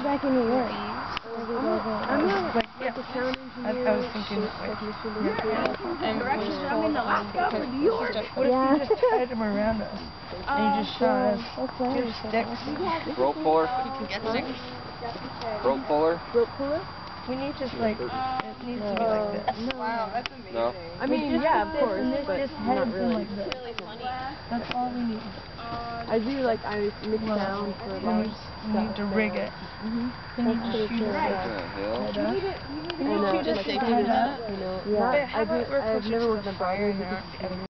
back in New York. I'm not like a sound engineer. I was thinking that way. And I mean, the last guy from New York. What if you just tied them around us and you just shot us? Give sticks. Rope puller? You can get sticks. Rope puller? Rope puller? We need just like, it needs to be like this. Wow, that's amazing. No. I mean, yeah, of course, and this but just not heads really. in like this. That's all we need. I do like, I mix sound for about We need to rig it. Then you just shoot it What the hell? and just like take head it up, you know. Yeah. I've never worked on Broadway because